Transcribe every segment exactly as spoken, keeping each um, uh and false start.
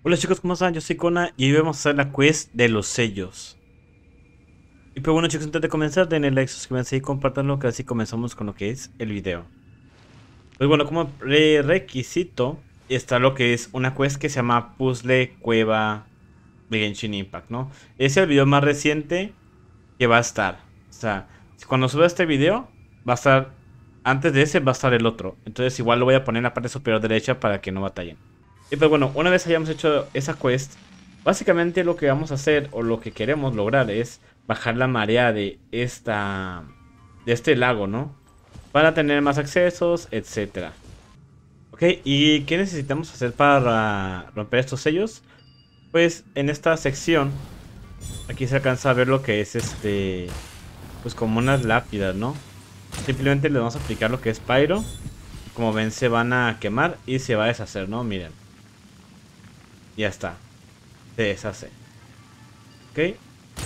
Hola chicos, ¿cómo están? Yo soy Kona y hoy vamos a hacer la quest de los sellos. Y pues bueno chicos, antes de comenzar, denle like, suscríbanse y compartanlo, que así comenzamos con lo que es el video. Pues bueno, como pre- requisito está lo que es una quest que se llama Puzzle Cueva de Genshin Impact, ¿no? Es el video más reciente que va a estar. O sea, si cuando suba este video, va a estar, antes de ese va a estar el otro. Entonces igual lo voy a poner en la parte superior derecha para que no batallen. Y pues bueno, una vez hayamos hecho esa quest, básicamente lo que vamos a hacer o lo que queremos lograr es bajar la marea de esta de este lago, ¿no? Para tener más accesos, etcétera. Ok, ¿y qué necesitamos hacer para romper estos sellos? Pues en esta sección, aquí se alcanza a ver lo que es este, pues como unas lápidas, ¿no? Simplemente le vamos a aplicar lo que es Pyro. Como ven, se van a quemar y se va a deshacer, ¿no? Miren. Ya está. Se deshace. Ok.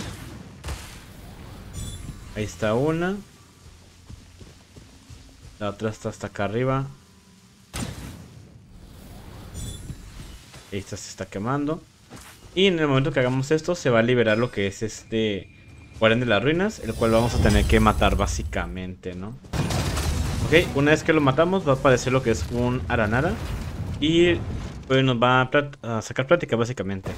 Ahí está una. La otra está hasta acá arriba. Esta se está quemando. Y en el momento que hagamos esto, se va a liberar lo que es este Guardián de las Ruinas, el cual vamos a tener que matar básicamente, ¿no? Ok, una vez que lo matamos, va a aparecer lo que es un Aranara. Y pues nos va a, a sacar plática básicamente.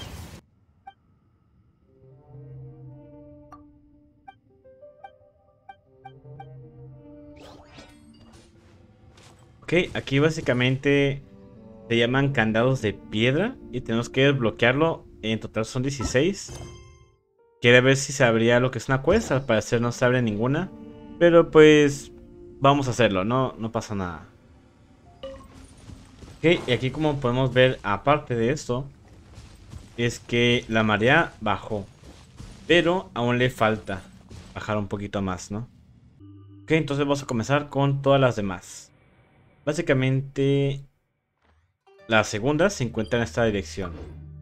Ok, aquí básicamente se llaman candados de piedra y tenemos que desbloquearlo. En total son dieciséis. Quiere ver si se abría lo que es una quest. Al parecer no se abre ninguna. Pero pues vamos a hacerlo, no, no pasa nada. Ok, y aquí como podemos ver, aparte de esto, es que la marea bajó. Pero aún le falta bajar un poquito más, ¿no? Ok, entonces vamos a comenzar con todas las demás. Básicamente la segunda se encuentra en esta dirección.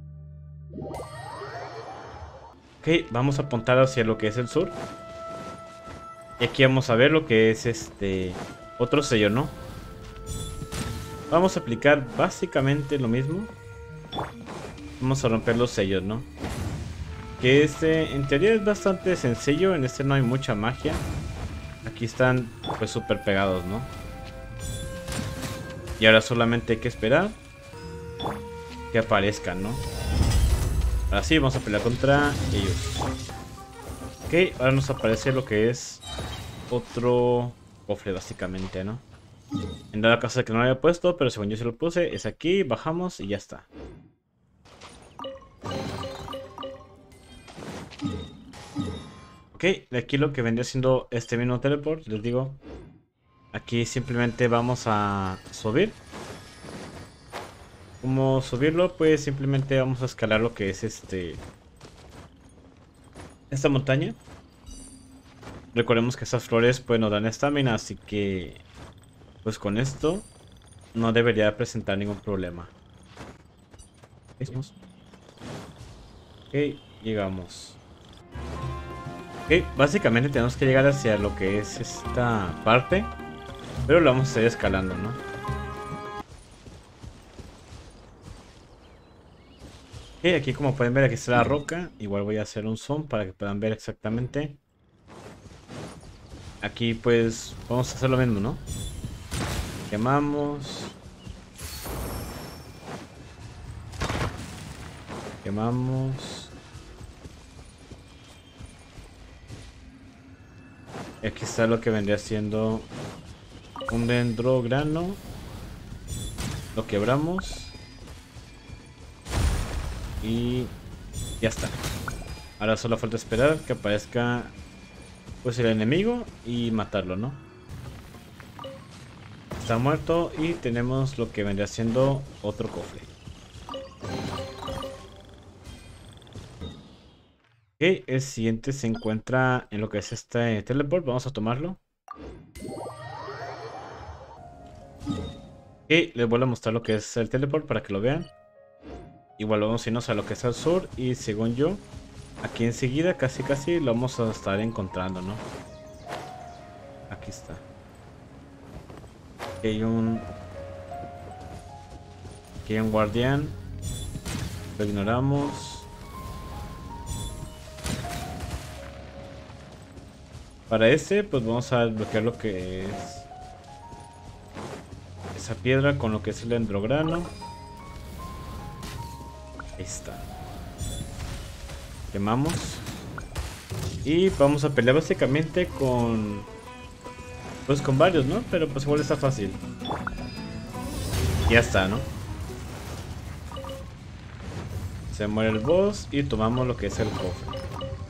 Ok, vamos a apuntar hacia lo que es el sur. Y aquí vamos a ver lo que es este otro sello, ¿no? Vamos a aplicar básicamente lo mismo. Vamos a romper los sellos, ¿no? Que este en teoría es bastante sencillo. En este no hay mucha magia. Aquí están pues súper pegados, ¿no? Y ahora solamente hay que esperar que aparezcan, ¿no? Ahora sí, vamos a pelear contra ellos. Ok, ahora nos aparece lo que es otro cofre básicamente, ¿no? En dado caso de que no lo haya puesto, pero según yo se lo puse, es aquí, bajamos y ya está. Ok, de aquí lo que vendría siendo este mismo teleport, les digo, aquí simplemente vamos a subir. ¿Cómo subirlo? Pues simplemente vamos a escalar lo que es este esta montaña. Recordemos que estas flores pues nos dan estamina, así que pues con esto no debería presentar ningún problema. Ok, llegamos. Ok, básicamente tenemos que llegar hacia lo que es esta parte, pero lo vamos a ir escalando, ¿no? Ok, aquí como pueden ver, aquí está la roca. Igual voy a hacer un zoom para que puedan ver exactamente. Aquí pues vamos a hacer lo mismo, ¿no? Quemamos. Quemamos. Y aquí está lo que vendría siendo un dendrograno. Lo quebramos. Y ya está. Ahora solo falta esperar que aparezca pues el enemigo y matarlo, ¿no? Está muerto y tenemos lo que vendría siendo otro cofre. Ok, el siguiente se encuentra en lo que es este teleport. Vamos a tomarlo. Ok, les vuelvo a mostrar lo que es el teleport para que lo vean. Igual vamos a irnos a lo que es al sur. Y según yo, aquí enseguida casi casi lo vamos a estar encontrando, ¿no? Aquí está. Aquí hay un... Aquí hay un guardián. Lo ignoramos. Para este, pues vamos a desbloquear lo que es esa piedra con lo que es el dendrograno. Ahí está. Quemamos. Y vamos a pelear básicamente con... Pues con varios, ¿no? Pero pues igual está fácil. Ya está, ¿no? Se muere el boss y tomamos lo que es el cofre.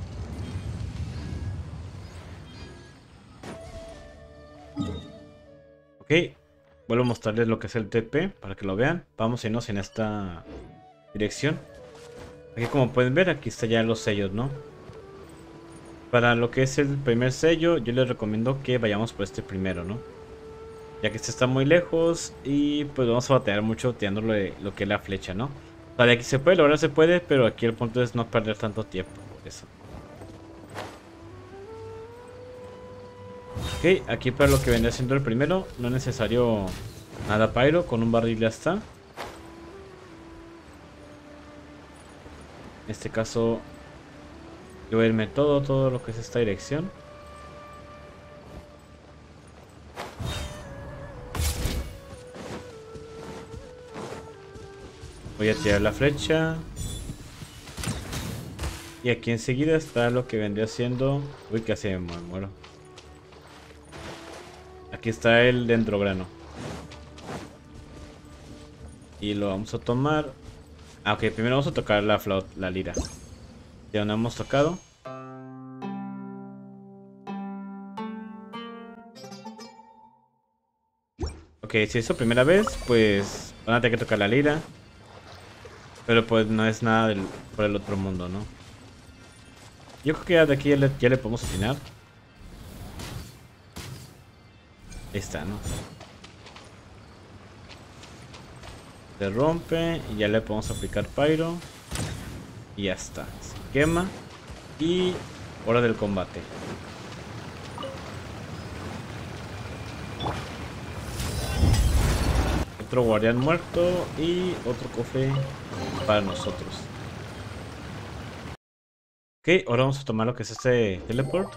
Ok, vuelvo a mostrarles lo que es el T P para que lo vean. Vamos a irnos en esta dirección. Aquí como pueden ver, aquí está ya los sellos, ¿no? Para lo que es el primer sello, yo les recomiendo que vayamos por este primero, ¿no? Ya que este está muy lejos y pues vamos a batallar mucho tirándole lo que es la flecha, ¿no? O sea, de aquí se puede, la verdad se puede, pero aquí el punto es no perder tanto tiempo, por eso. Ok, aquí para lo que vendría siendo el primero, no es necesario nada pyro, con un barril ya está. En este caso, yo voy a irme todo, todo lo que es esta dirección. Voy a tirar la flecha. Y aquí enseguida está lo que vendría siendo... Uy, casi me muero. Aquí está el dendrograno. Y lo vamos a tomar. Ah, ok, primero vamos a tocar la flauta, la lira. Ya no hemos tocado. Ok, si es su primera vez, pues van a tener que tocar la lira. Pero pues no es nada del, por el otro mundo, ¿no? Yo creo que ya de aquí ya le, ya le podemos atinar. Ahí está, ¿no? Se rompe y ya le podemos aplicar pyro. Y ya está. Se quema. Y hora del combate. Otro guardián muerto y otro cofre para nosotros. Ok, ahora vamos a tomar lo que es este teleport.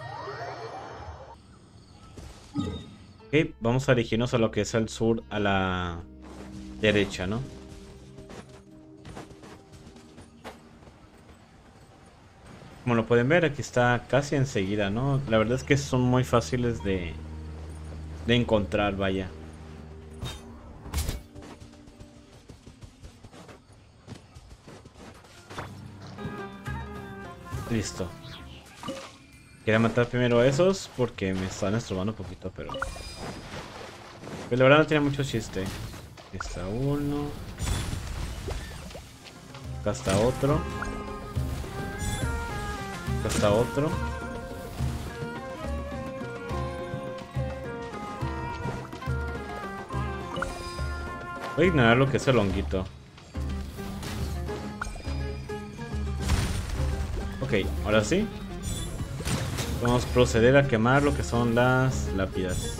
Ok, vamos a dirigirnos a lo que es al sur, a la derecha, ¿no? Como lo pueden ver, aquí está casi enseguida, ¿no? La verdad es que son muy fáciles de, de encontrar, vaya. Listo. Quería matar primero a esos porque me están estorbando un poquito, pero... Pero la verdad no tiene mucho chiste. Aquí está uno. Acá está otro. Acá está otro. Voy a ignorar lo que es el honguito. Ok, ahora sí. Vamos a proceder a quemar lo que son las lápidas.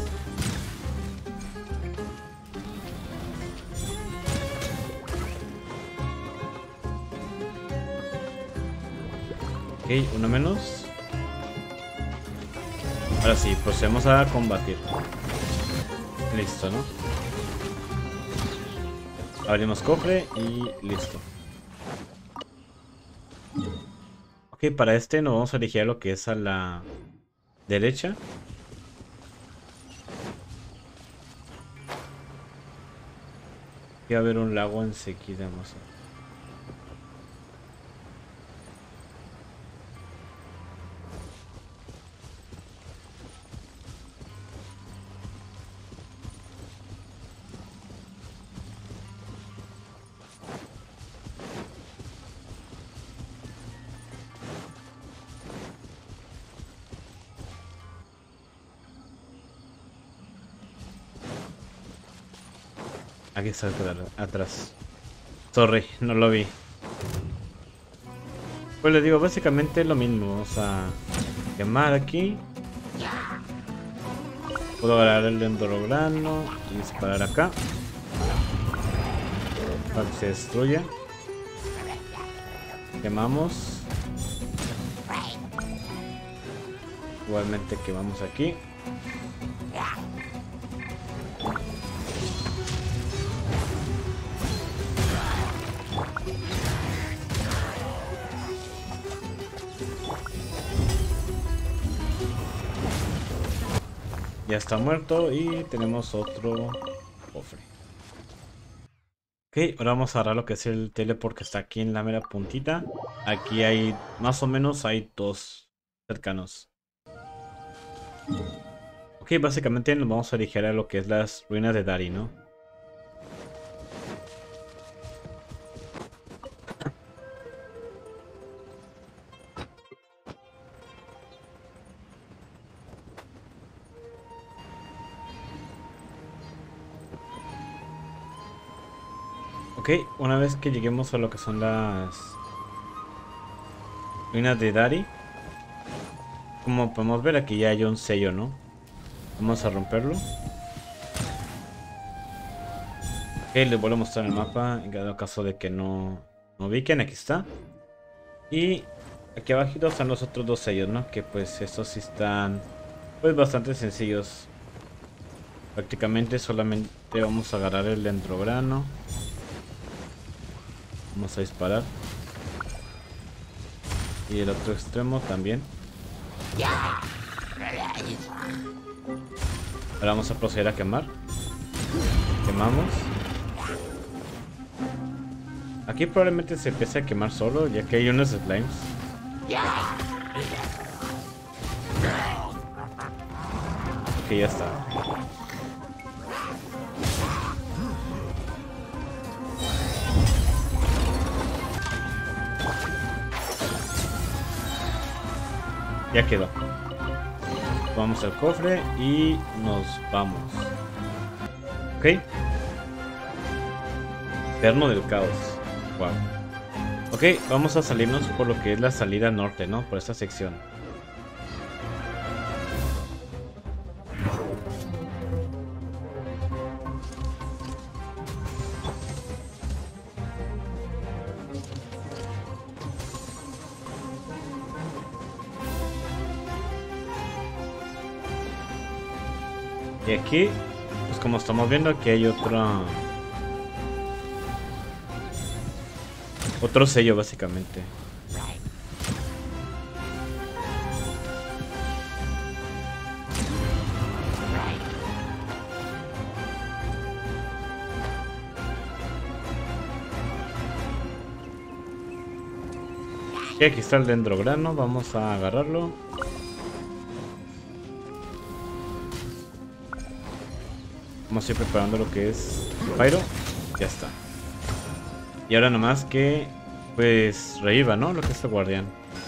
Ok, uno menos. Ahora sí, procedemos a combatir. Listo, ¿no? Abrimos cofre y listo. Ok, para este nos vamos a elegir a lo que es a la derecha. Aquí va a haber un lago enseguida, vamos a ver. Aquí está atrás. Sorry, no lo vi. Pues les digo, básicamente lo mismo. Vamos a quemar aquí. Puedo agarrar el dendrograno y disparar acá para que se destruya. Quemamos. Igualmente quemamos aquí. Ya está muerto y tenemos otro cofre. Ok, ahora vamos a agarrar lo que es el teleport que está aquí en la mera puntita. Aquí hay, más o menos, hay dos cercanos. Ok, básicamente nos vamos a dirigir a lo que es las ruinas de Dari, ¿no? Ok, una vez que lleguemos a lo que son las ruinas de Dari, como podemos ver, aquí ya hay un sello, ¿no? Vamos a romperlo. Ok, les vuelvo a mostrar el mapa en cada caso de que no, no ubiquen. Aquí está. Y aquí abajito están los otros dos sellos, ¿no? Que pues estos sí están pues bastante sencillos. Prácticamente solamente vamos a agarrar el dendrograno. Vamos a disparar. Y el otro extremo también. Ahora vamos a proceder a quemar. Quemamos. Aquí probablemente se empiece a quemar solo, ya que hay unos slimes. Ok, ya está. Ya quedó. Vamos al cofre y nos vamos. Ok. Perno del caos. Wow. Ok, vamos a salirnos por lo que es la salida norte, ¿no? Por esta sección. Y aquí, pues como estamos viendo, aquí hay otro... Otro sello, básicamente. Y aquí está el dendrograno, vamos a agarrarlo. Vamos a ir preparando lo que es Pyro. Ya está. Y ahora nomás que pues reviva, ¿no? Lo que es el guardián.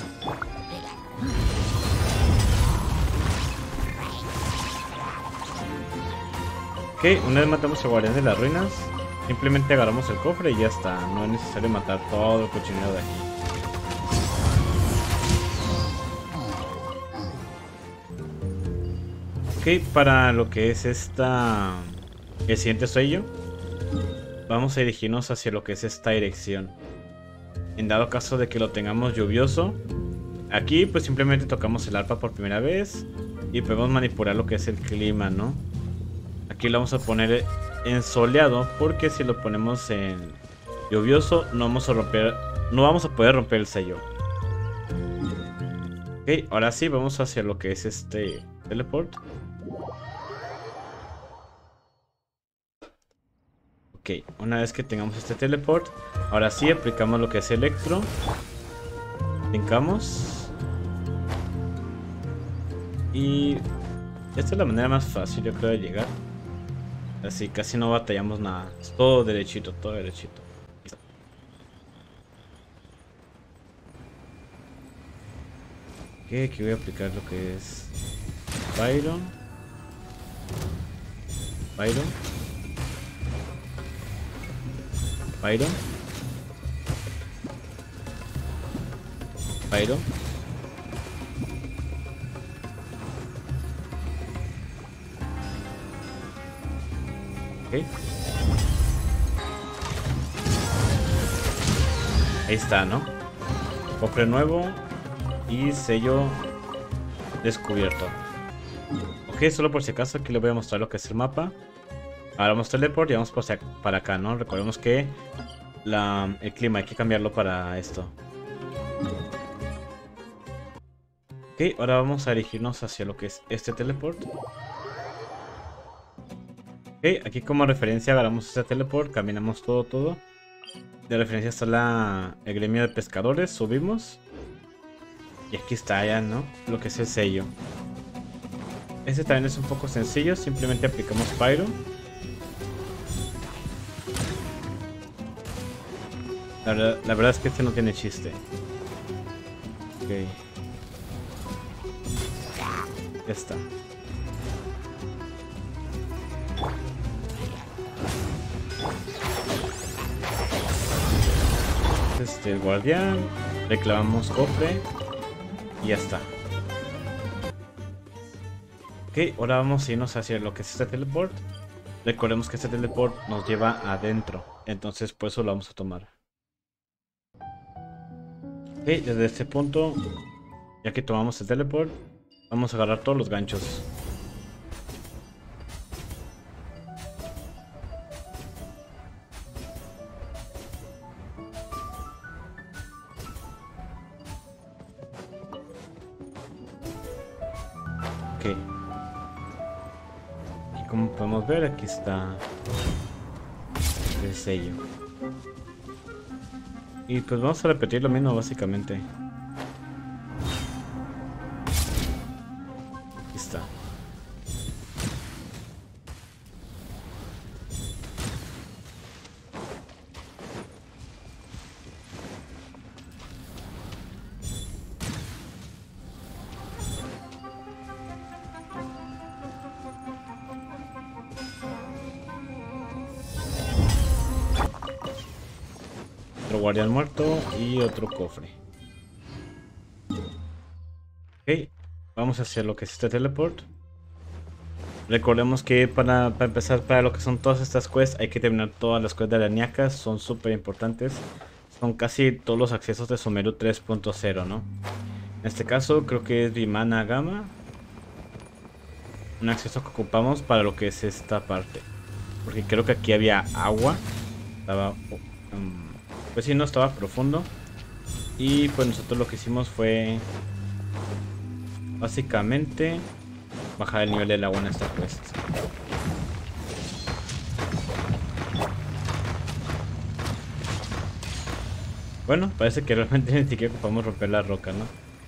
Ok, una vez matamos al guardián de las ruinas, simplemente agarramos el cofre y ya está. No es necesario matar todo el cochinero de aquí. Ok, para lo que es esta... el siguiente sello, vamos a dirigirnos hacia lo que es esta dirección. En dado caso de que lo tengamos lluvioso, aquí pues simplemente tocamos el arpa por primera vez y podemos manipular lo que es el clima, ¿no? Aquí lo vamos a poner en soleado, porque si lo ponemos en lluvioso no vamos a romper, no vamos a poder romper el sello. Ok, ahora sí vamos hacia lo que es este teleport. Ok, una vez que tengamos este teleport, ahora sí aplicamos lo que es electro. Brincamos. Y esta es la manera más fácil, yo creo, de llegar. Así casi no batallamos nada. Es todo derechito, todo derechito. Ok, aquí voy a aplicar lo que es Byron. Byron. Byron. Byron. Ok. Ahí está, ¿no? Cofre nuevo y sello descubierto. Ok, solo por si acaso aquí les voy a mostrar lo que es el mapa. Ahora vamos a teleport y vamos por para acá, ¿no? Recordemos que la, el clima hay que cambiarlo para esto. Ok, ahora vamos a dirigirnos hacia lo que es este teleport. Ok, aquí como referencia agarramos este teleport, caminamos todo, todo. De referencia está la, el gremio de pescadores, subimos. Y aquí está ya, ¿no? Lo que es el sello. Este también es un poco sencillo, simplemente aplicamos Pyro. La verdad, la verdad es que este no tiene chiste. Ok. Ya está. Este, el guardián. Reclamamos cofre. Y ya está. Ok, ahora vamos a irnos hacia lo que es este teleport. Recordemos que este teleport nos lleva adentro. Entonces por eso lo vamos a tomar. Ok, desde este punto, ya que tomamos el teleport, vamos a agarrar todos los ganchos. Ok. Y como podemos ver, aquí está el sello. Y pues vamos a repetir lo mismo básicamente. Aquí está. Otro guardián muerto y otro cofre. Ok, vamos a hacer lo que es este teleport. Recordemos que para, para empezar, para lo que son todas estas quests, hay que terminar todas las quests de arañacas, son súper importantes. Son casi todos los accesos de Sumeru tres punto cero, ¿no? En este caso creo que es Vimana Gama. Un acceso que ocupamos para lo que es esta parte. Porque creo que aquí había agua. Estaba... Um, pues sí, no estaba profundo. Y pues nosotros lo que hicimos fue... básicamente... bajar el nivel del agua en esta quest. Bueno, parece que realmente ni siquiera ocupamos romper la roca, ¿no?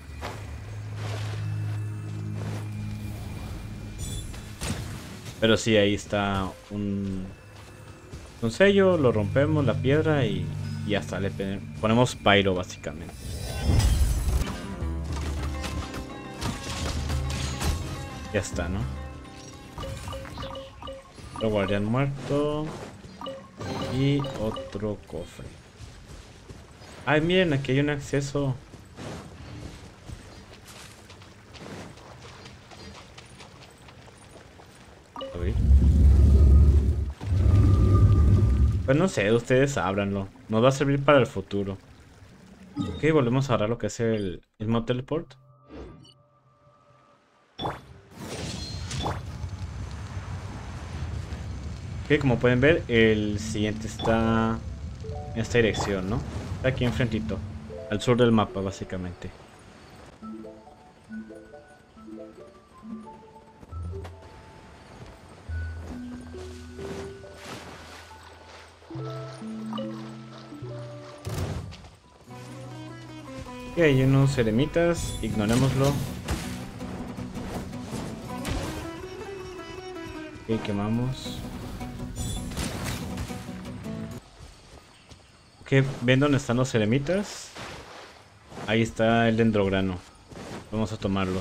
Pero sí, ahí está un, un sello, lo rompemos, la piedra y, y ya está, le ponemos Pyro básicamente. Ya está, ¿no? Otro guardián muerto. Y otro cofre. Ay, miren, aquí hay un acceso. A ver. Pues no sé, ustedes ábranlo. Nos va a servir para el futuro. Ok, volvemos a agarrar lo que es el mismo teleport. Ok, como pueden ver, el siguiente está en esta dirección, ¿no? Está aquí enfrentito, al sur del mapa, básicamente. Y hay unos eremitas, ignorémoslo. Ok, quemamos. Ok, ¿ven dónde están los eremitas? Ahí está el dendrograno. Vamos a tomarlo.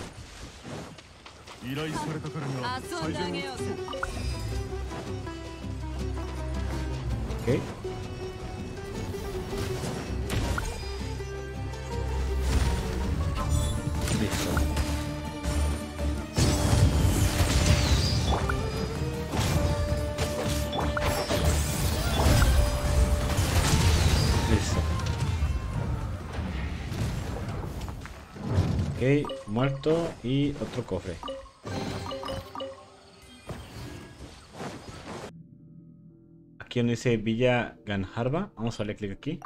Ok. Listo. Listo. Ok, muerto y otro cofre. Aquí donde dice Villa Ganharva. Vamos a darle clic aquí.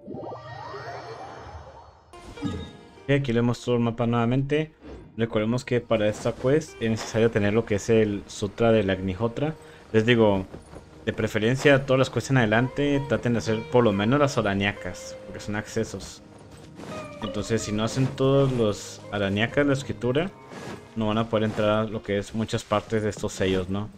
Y aquí le muestro el mapa nuevamente. Recordemos que para esta quest es necesario tener lo que es el Sutra de la Agnihotra. Les digo, de preferencia todas las quests en adelante traten de hacer por lo menos las arañacas, porque son accesos. Entonces si no hacen todos los arañacas de la escritura, no van a poder entrar a lo que es muchas partes de estos sellos, ¿no?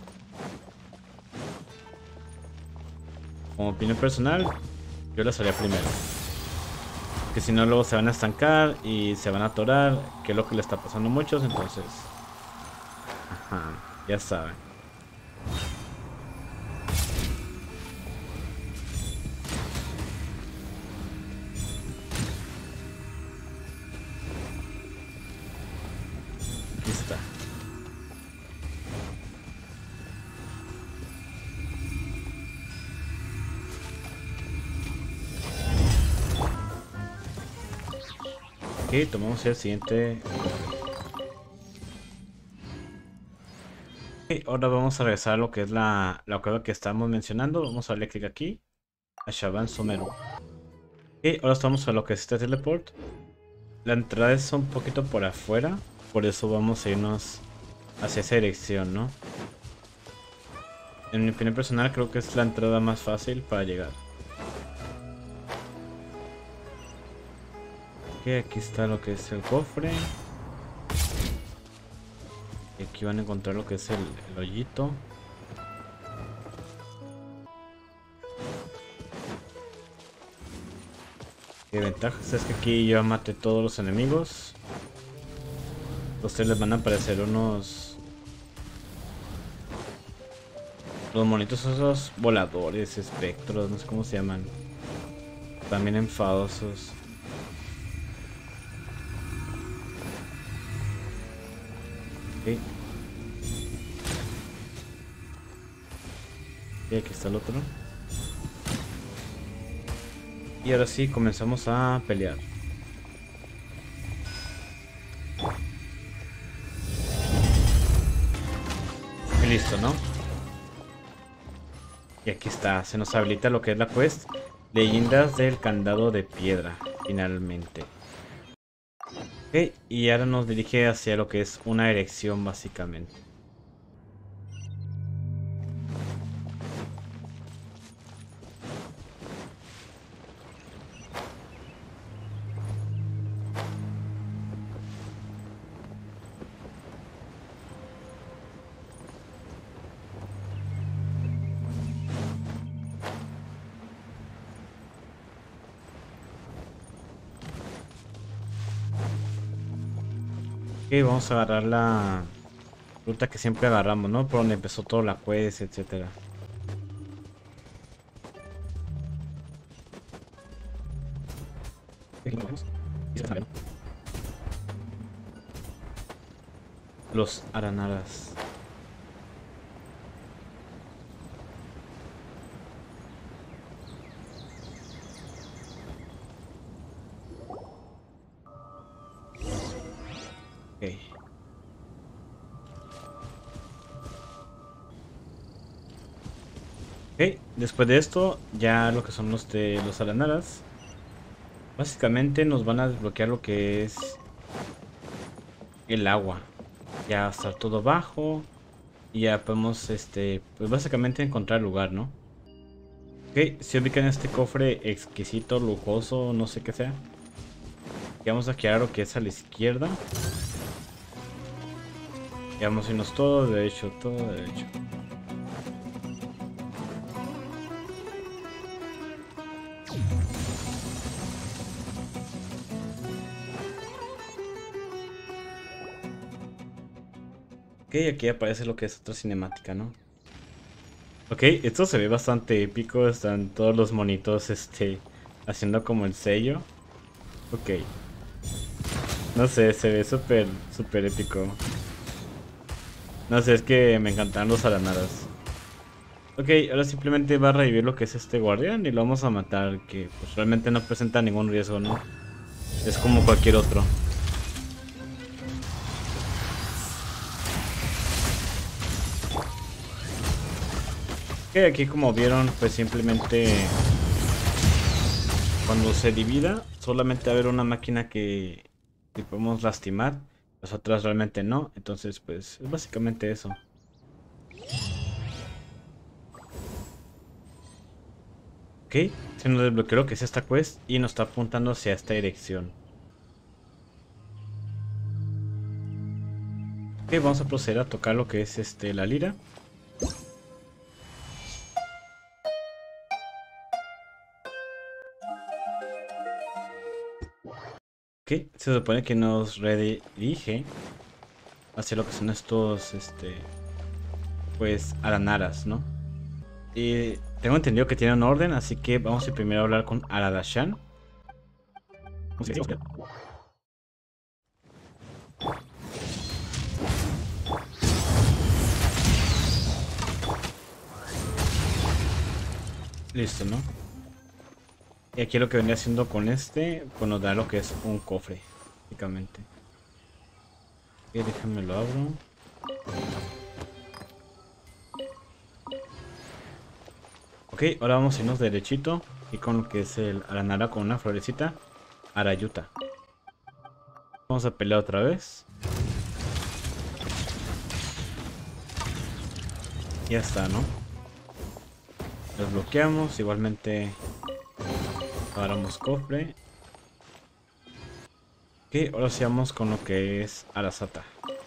Como opinión personal, yo las haría primero. Que si no luego se van a estancar y se van a atorar, que es lo que le está pasando a muchos, entonces... Ajá, ya saben. Aquí está. Ok, tomamos el siguiente. Ok, ahora vamos a regresar a lo que es la, la cueva que estábamos mencionando. Vamos a darle clic aquí. A Shaban Sumeru. Ok, ahora estamos a lo que es este teleport. La entrada es un poquito por afuera. Por eso vamos a irnos hacia esa dirección, ¿no? En mi opinión personal creo que es la entrada más fácil para llegar. Ok, aquí está lo que es el cofre. Y aquí van a encontrar lo que es el, el hoyito. Qué ventajas es que aquí yo maté todos los enemigos. A ustedes les van a aparecer unos... Los monitos esos voladores, espectros, no sé cómo se llaman. También enfadosos. Ok. Y aquí está el otro. Y ahora sí, comenzamos a pelear. Y listo, ¿no? Y aquí está, se nos habilita lo que es la quest. Leyendas del candado de piedra, finalmente. Ok, y ahora nos dirige hacia lo que es una erección básicamente. Ok, vamos a agarrar la ruta que siempre agarramos, ¿no? Por donde empezó toda la quest, etcétera. Los aranaras. Ok. Ok, después de esto, ya lo que son los de los aranaras. Básicamente nos van a desbloquear lo que es el agua. Ya va a estar todo bajo. Y ya podemos, este, pues básicamente encontrar lugar, ¿no? Ok, si ubican este cofre exquisito, lujoso, no sé qué sea. Y vamos a quedar lo que es a la izquierda. Y vamos a irnos todo derecho, todo derecho. Ok, aquí aparece lo que es otra cinemática, ¿no? Ok, esto se ve bastante épico. Están todos los monitos, este, haciendo como el sello. Ok. No sé, se ve súper, súper épico. No sé, es que me encantan los aranaras. Ok, ahora simplemente va a revivir lo que es este guardián y lo vamos a matar, que pues realmente no presenta ningún riesgo, ¿no? Es como cualquier otro. Ok, aquí como vieron, pues simplemente cuando se divida, solamente va a haber una máquina que, que podemos lastimar, las otras realmente no. Entonces, pues es básicamente eso. Ok, se nos desbloqueó lo que es esta quest y nos está apuntando hacia esta dirección. Ok, vamos a proceder a tocar lo que es este la lira. Ok, se supone que nos redirige hacia lo que son estos, este, pues, aranaras, ¿no? Y tengo entendido que tienen orden, así que vamos a primero a hablar con Aradashan. Listo, ¿no? Y aquí lo que venía haciendo con este, pues nos da lo que es un cofre, básicamente. Ok, déjame lo abro. Ok, ahora vamos a irnos derechito y con lo que es el aranara con una florecita, Arayuta. Vamos a pelear otra vez. Ya está, ¿no? Desbloqueamos, igualmente agarramos cofre. Ok, ahora sí vamos con lo que es Arasata.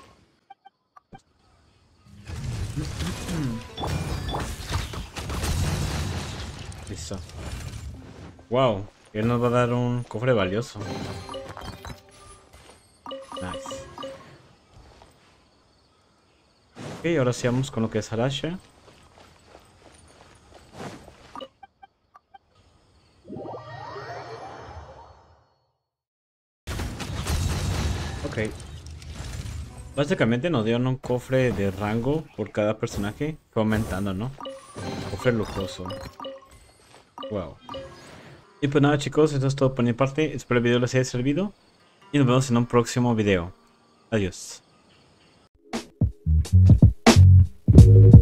Listo. Wow, él nos va a dar un cofre valioso. Nice. Ok, ahora sí vamos con lo que es Arasha. Ok. Básicamente nos dieron un cofre de rango por cada personaje. Fue aumentando, ¿no? Cofre lujoso. Wow. Y pues nada, chicos, eso es todo por mi parte. Espero el video les haya servido. Y nos vemos en un próximo video. Adiós.